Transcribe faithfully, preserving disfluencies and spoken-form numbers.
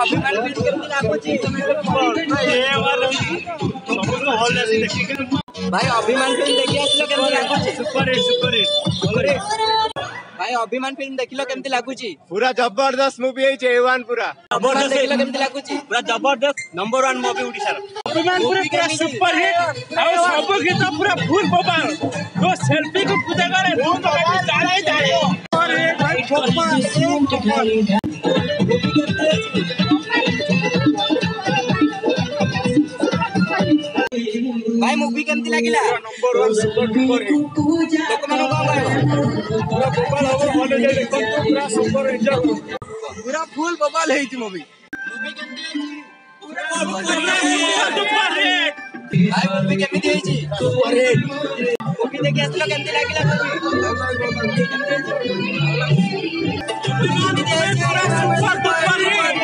अभिमान फिल्म केमती लागुची भाई अभिमान फिल्म देखि आसलो केमती लागुची super hit super hit super hit भाई अभिमान फिल्म देखिलो केमती लागुची पूरा जबरदस्त मूवी है ए वन पूरा जबरदस्त देखिलो केमती लागुची पूरा जबरदस्त नंबर वन मूवी ओडिसा अभिमान पूरा पूरा सुपर हिट और सब गीत पूरा फुल बबाल जो सेल्फी को पूजा करे धूम पकड़ जाने जाए अरे भाई बब्बा भाई मूवी केमती लागिला number one super duper hit लोक मानु कोन कहबो पूरा बबाल हो भले जे देखो पूरा सुपर हिट पूरा फुल बबाल हेची मूवी मूवी केमती सुपर हिट भाई मूवी केमती हेची सुपर हिट मूवी देखि आसलो केमती लागिला मूवी पूरा सुपर डुपर हिट